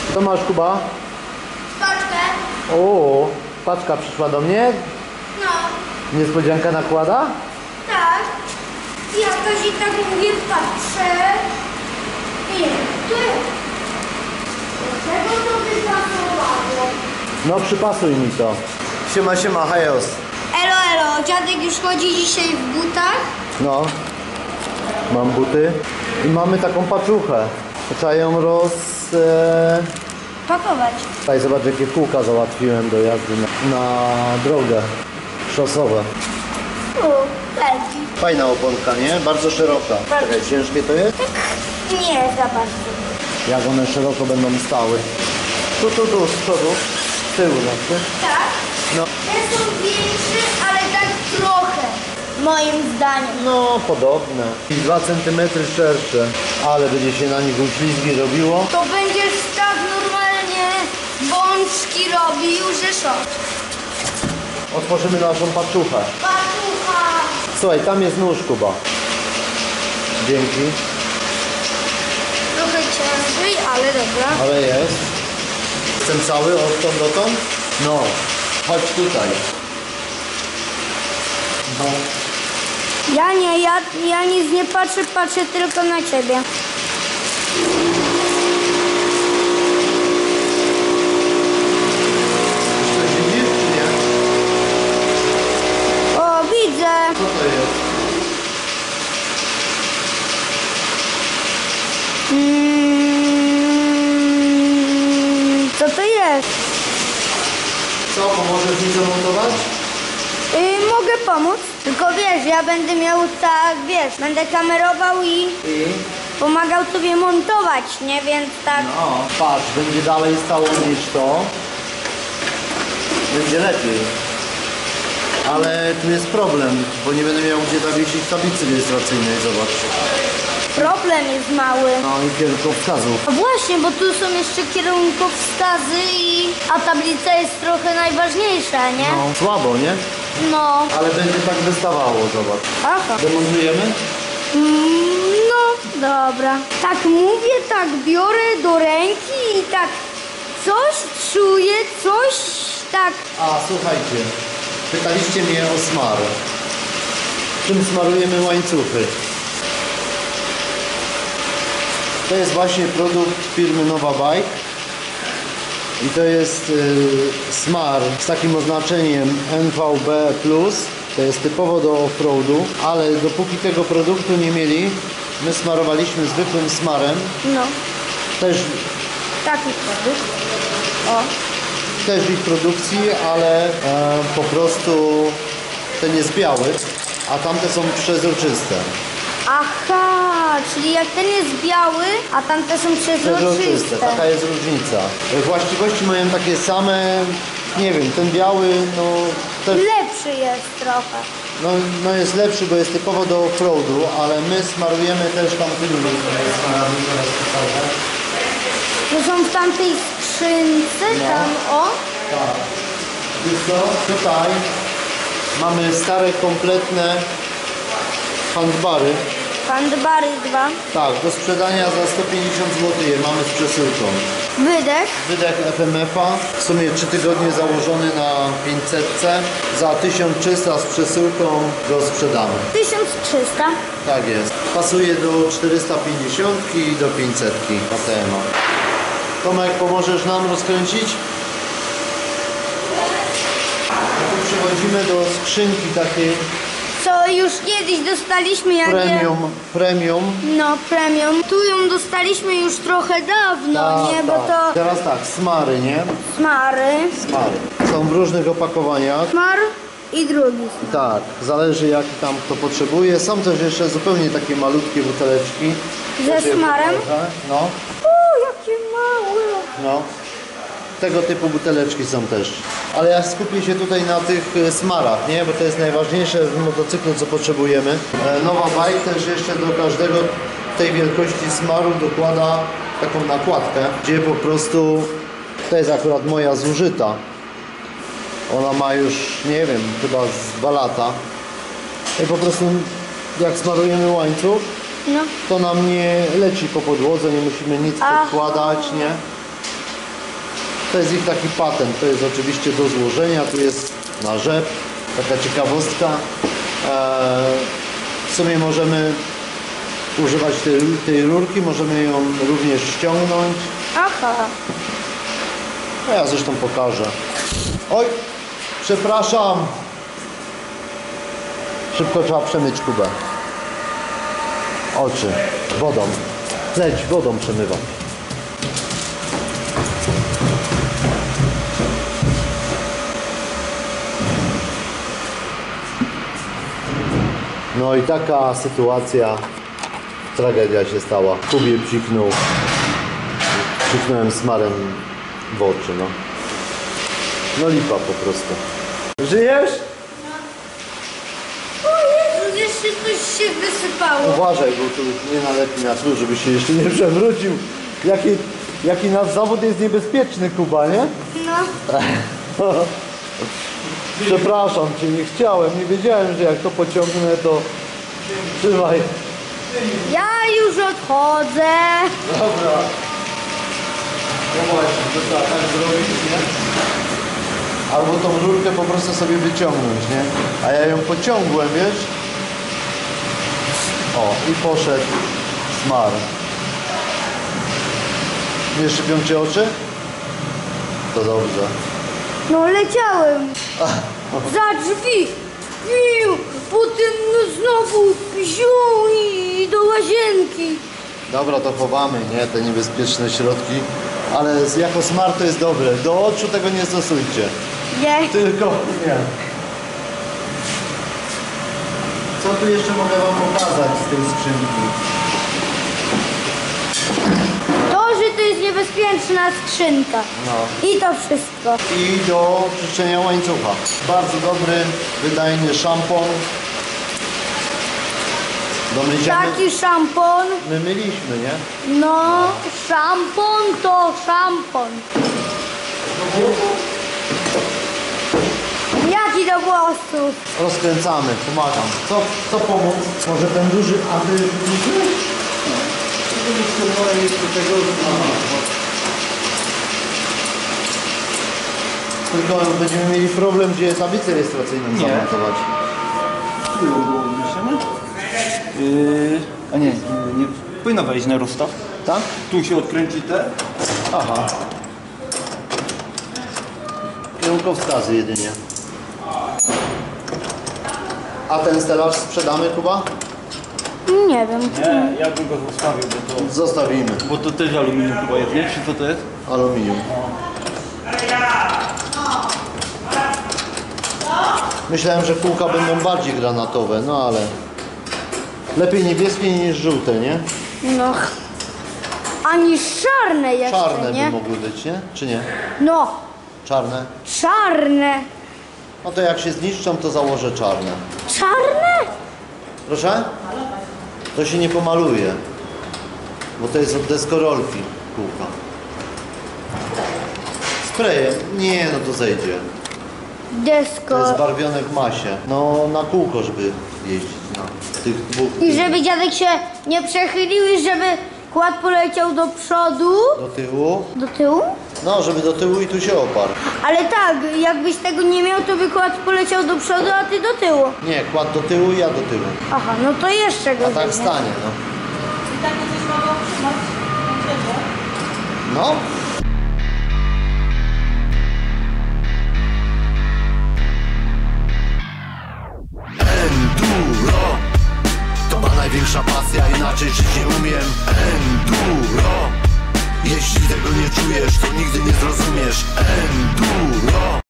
Co masz, Kuba? Paczkę. O, paczka przyszła do mnie. No, Niespodzianka nakłada? tak. Jakaś i tak mówię, patrzę. Nie, tu jest. Dlaczego to wypasowało? No przypasuj mi to. Siema, siema, hajos. Elo, elo, dziadek już chodzi dzisiaj w butach? No, mam buty i mamy taką paczuchę. Trzeba ją Pakować. Tutaj zobacz, jakie kółka załatwiłem do jazdy na drogę szosowe. Belki. Fajna oponka, nie? Bardzo szeroka. Bardzo. Czekaj, ciężkie to jest? Nie, za bardzo. Jak one szeroko będą stały. Tu, z przodu, z tyłu znaczy. Tak? No. Te są większe, ale tak trochę. Moim zdaniem. No, podobne. I 2 cm szersze. Ale będzie się na nich uślizgi robiło. To będziesz tak normalnie bączki robił, że szok. Otworzymy naszą paczuchę. Patucha. Słuchaj, tam jest nóż, Kuba. Dzięki. Trochę ciężej, ale dobra. Ale jest. Jestem cały odtąd dotąd? No, chodź tutaj. No. Ja nie, ja nic nie patrzę, patrzę tylko na ciebie. Coś widzisz, czy nie? O, widzę. Co to jest? Co to jest? Co, pomożesz mi zamontować? Mogę pomóc, tylko wiesz, ja będę miał tak, wiesz, będę kamerował i pomagał tobie montować, nie? Więc tak. No, patrz, będzie dalej stało niż to. Będzie lepiej. Ale tu jest problem, bo nie będę miał gdzie zawiesić tablicy rejestracyjnej, zobacz. Problem jest mały. No i kierunkowskazów. A właśnie, bo tu są jeszcze kierunkowskazy a tablica jest trochę najważniejsza, nie? No, słabo, nie? No. Ale będzie tak wystawało, zobacz. Aha. Demontujemy? No, dobra. Tak mówię, tak biorę do ręki i tak coś czuję, coś tak. A, słuchajcie, pytaliście mnie o smar. Czym smarujemy łańcuchy? To jest właśnie produkt firmy Nova Bike. I to jest smar z takim oznaczeniem NVB+. To jest typowo do offroadu, ale dopóki tego produktu nie mieli, my smarowaliśmy zwykłym smarem. No, Też taki produkt. O. ich produkcji, ale po prostu ten jest biały, a tamte są przezroczyste. Aha, czyli jak ten jest biały, a tamte są przezroczyste. Taka jest różnica. Właściwości mają takie same, nie wiem, ten biały, no też, Lepszy jest trochę. no jest lepszy, bo jest typowo do offroadu, ale my smarujemy też tamtymi smarami. To są w tamtej skrzynce, No. tam o. Tak. Wiesz co? Tutaj mamy stare, kompletne handbary. Handbary 2. Tak, do sprzedania za 150 zł je mamy z przesyłką. Wydech. Wydech FMF-a, w sumie 3 tygodnie założony na 500, za 1300 z przesyłką go sprzedamy. 1300. Tak jest. Pasuje do 450 i do 500 ATM-a. Tomek, pomożesz nam rozkręcić? Tu przechodzimy do skrzynki takiej Co już kiedyś dostaliśmy, jak premium. No, premium. Tu ją dostaliśmy już trochę dawno, Tak, nie? Bo tak. to Teraz tak, smary, nie? smary. Smary. Są w różnych opakowaniach. Smar i drugi. Tak, zależy jaki tam kto potrzebuje. Są też jeszcze zupełnie takie malutkie buteleczki. Ze Też je smarem? pokażę. No, Jakie małe. no. Tego typu buteleczki są też. Ale ja skupię się tutaj na tych smarach, nie? Bo to jest najważniejsze w motocyklu, co potrzebujemy. Nova Bike też jeszcze do każdego tej wielkości smaru dokłada taką nakładkę, gdzie po prostu, to jest akurat moja zużyta. Ona ma już, nie wiem, chyba z 2 lata. I po prostu jak smarujemy łańcuch, No. to nam nie leci po podłodze, nie musimy nic podkładać, nie? To jest ich taki patent, to jest oczywiście do złożenia, tu jest na rzep, taka ciekawostka. W sumie możemy używać tej rurki, możemy ją również ściągnąć. Aha. No ja zresztą pokażę. Oj, przepraszam. Szybko trzeba przemyć kubę. Oczy, wodą. Leć, wodą przemywam. No i taka sytuacja, tragedia się stała. Kubie psiknąłem smarem w oczy, no. No lipa po prostu. Żyjesz? O Jezu, jeszcze coś się wysypało. Uważaj, bo tu nie nalepi na tle, żebyś się jeszcze nie przewrócił. Jaki nasz zawód jest niebezpieczny, Kuba, nie? No. Przepraszam cię, nie chciałem, nie wiedziałem, że jak to pociągnę, to... Trzymaj. Ja już odchodzę. Dobra. No właśnie, to trzeba tak zrobić, nie? Albo tą rurkę po prostu sobie wyciągnąć, nie? A ja ją pociągłem, wiesz? O, i poszedł smar. Nie szypią cię oczy? To dobrze. No leciałem. Za drzwi. Pił. Potem znowu wziął i do łazienki. Dobra, to chowamy, nie? Te niebezpieczne środki. Ale jako smar to jest dobre. Do oczu tego nie stosujcie. Nie. Tylko nie. Co tu jeszcze mogę wam pokazać z tej skrzynki? To, że to jest niebezpieczna skrzynka. No. I to wszystko. I do czyszczenia łańcucha. Bardzo dobry, wydajny szampon. Do mycia Taki szampon. my myliśmy, nie? No, szampon to szampon. Jaki do włosów? Rozkręcamy, pomagam. Co pomóc? Może ten duży, a ty duży? Tylko będziemy mieli problem, gdzie tablicę rejestracyjną zamontować. A nie, powinno wejść na rozstaw. Tak? Tu się odkręci te. Aha. Kierunkowskazy jedynie. A ten stelaż sprzedamy, Kuba? Nie wiem. Nie, ja bym go zostawił, Zostawimy. bo to też aluminium chyba jest, nie? Czy co to jest? Aluminium. Myślałem, że kółka będą bardziej granatowe, no ale... Lepiej niebieskie niż żółte, nie? No. Ani czarne jeszcze, Czarne nie? by mogły być, nie? Czy nie? No, Czarne? czarne. No to jak się zniszczą, to założę czarne. Czarne? Proszę? To się nie pomaluje. Bo to jest od deskorolki kółka. Sprayem? Nie, no to zejdzie. To jest Desko. barwione w masie. No na kółko, żeby jeździć na tych dwóch. I żeby dziadek się nie przechylił i żeby kład poleciał do przodu, Do tyłu. do tyłu. No, żeby do tyłu i tu się oparł. Ale tak, jakbyś tego nie miał, to by kład poleciał do przodu, a ty do tyłu. Nie, kład do tyłu, ja do tyłu. Aha, no to jeszcze go A tak zdejmie. stanie, no. I takie coś mogą trzymać No. Enduro to ma największa pasja, inaczej żyć nie umiem. Enduro, jeśli tego nie czujesz, to nigdy nie zrozumiesz. Enduro.